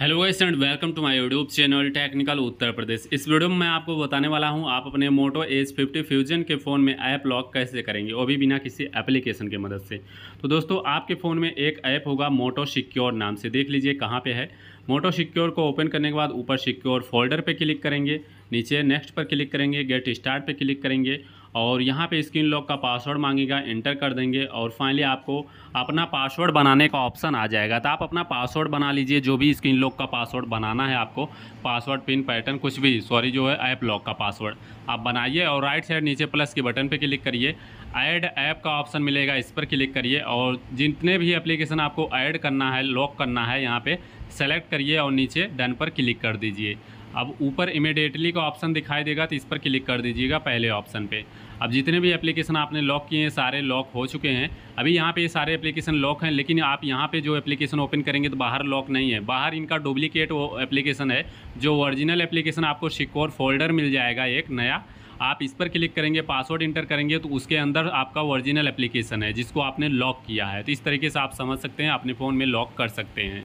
Hello guys and welcome to my YouTube channel technical Uttar Pradesh. इस video में मैं आपको बताने वाला हूं आप अपने मोटो एज 50 फ्यूजन के फ़ोन में ऐप लॉक कैसे करेंगे, वो भी बिना किसी एप्लीकेशन की मदद से। तो दोस्तों आपके फ़ोन में एक ऐप होगा मोटो सिक्योर नाम से, देख लीजिए कहां पे है। मोटो सिक्योर को ओपन करने के बाद ऊपर सिक्योर फोल्डर पे क्लिक करेंगे, नीचे नेक्स्ट पर क्लिक करेंगे, गेट स्टार्ट पे क्लिक करेंगे और यहाँ पे स्क्रीन लॉक का पासवर्ड मांगेगा, एंटर कर देंगे और फाइनली आपको अपना पासवर्ड बनाने का ऑप्शन आ जाएगा। तो आप अपना पासवर्ड बना लीजिए, जो भी स्क्रीन लॉक का पासवर्ड बनाना है आपको, पासवर्ड पिन पैटर्न कुछ भी, जो है ऐप लॉक का पासवर्ड आप बनाइए और राइट साइड नीचे प्लस के बटन पे क्लिक करिए। ऐड ऐप का ऑप्शन मिलेगा, इस पर क्लिक करिए और जितने भी एप्लीकेशन आपको ऐड करना है, लॉक करना है, यहाँ पे सेलेक्ट करिए और नीचे डन पर क्लिक कर दीजिए। अब ऊपर इमीडिएटली का ऑप्शन दिखाई देगा, तो इस पर क्लिक कर दीजिएगा पहले ऑप्शन पे। अब जितने भी एप्लीकेशन आपने लॉक किए हैं सारे लॉक हो चुके हैं। अभी यहाँ पे ये सारे एप्लीकेशन लॉक हैं, लेकिन आप यहाँ पे जो एप्लीकेशन ओपन करेंगे तो बाहर लॉक नहीं है, बाहर इनका डुप्लीकेट वो एप्लीकेशन है। जो ओरिजिनल एप्लीकेशन आपको सिक्योर फोल्डर मिल जाएगा एक नया, आप इस पर क्लिक करेंगे, पासवर्ड इंटर करेंगे तो उसके अंदर आपका ओरिजिनल एप्लीकेशन है जिसको आपने लॉक किया है। तो इस तरीके से आप समझ सकते हैं, अपने फ़ोन में लॉक कर सकते हैं।